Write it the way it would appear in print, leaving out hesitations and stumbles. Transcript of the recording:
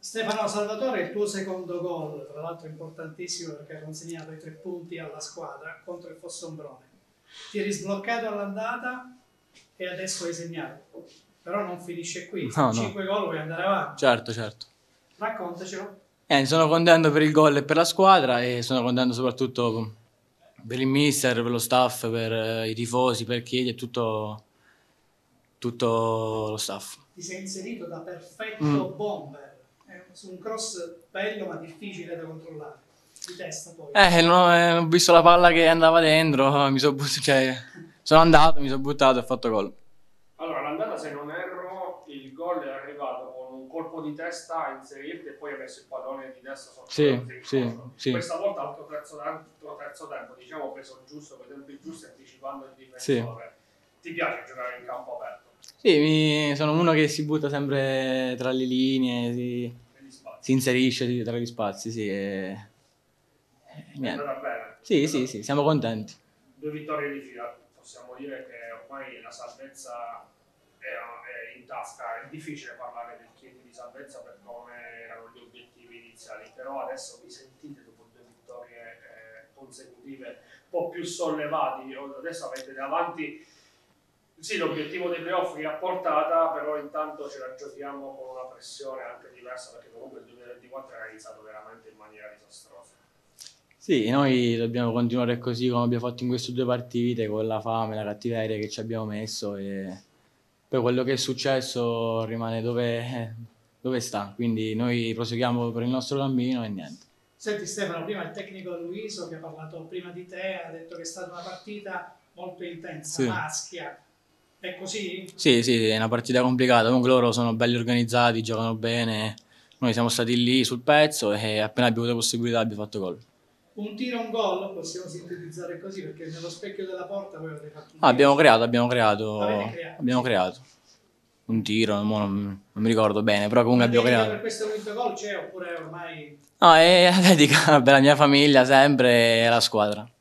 Stefano Salvatore, il tuo secondo gol, tra l'altro importantissimo perché ha consegnato i 3 punti alla squadra contro il Fossombrone. Ti eri sbloccato all'andata e adesso hai segnato. Però non finisce qui, No, 5 gol vuoi andare avanti. certo, certo. Raccontacelo. Sono contento per il gol e per la squadra e sono contento soprattutto per il mister, per lo staff, per i tifosi, per Chiedi e tutto lo staff. Ti sei inserito da perfetto bomber, su un cross bello ma difficile da controllare, di testa poi. Ho visto la palla che andava dentro, sono andato, mi sono buttato e ho fatto gol. Allora, l'andata, se non erro, il gol è arrivato con un colpo di testa a inserirti e poi hai messo il pallone di testa sotto Sì. Questa volta altro terzo tempo, diciamo, preso giusto, con i tempi giusti, anticipando il difensore. Ti piace giocare in campo aperto? Sì, sono uno che si butta sempre tra le linee, si inserisce tra gli spazi, sì. È andata bene? Sì, siamo contenti. 2 vittorie di fila, possiamo dire che ormai la salvezza è in tasca. È difficile parlare del Chieti di salvezza per come erano gli obiettivi iniziali, però adesso vi sentite dopo 2 vittorie consecutive un po' più sollevati. Adesso avete davanti l'obiettivo dei playoff che a portata, però intanto ce la giochiamo con una pressione anche diversa, perché comunque il 2024 era iniziato veramente in maniera disastrosa. Sì, noi dobbiamo continuare così come abbiamo fatto in queste 2 partite, con la fame, la cattiveria che ci abbiamo messo, e poi quello che è successo rimane dove sta, quindi noi proseguiamo per il nostro cammino e niente. Senti Stefano, prima il tecnico Luiso che ha parlato prima di te ha detto che è stata una partita molto intensa, maschia. È così? Sì, è una partita complicata, comunque loro sono belli organizzati, giocano bene, noi siamo stati lì sul pezzo e appena abbiamo avuto possibilità abbiamo fatto gol. Un tiro, un gol, possiamo sintetizzare così, perché nello specchio della porta voi avete fatto un Abbiamo creato. Avete creato. Un tiro, non mi ricordo bene, però comunque abbiamo creato. Per questo quinto gol c'è oppure ormai... No, è la dedica per la mia famiglia sempre e la squadra.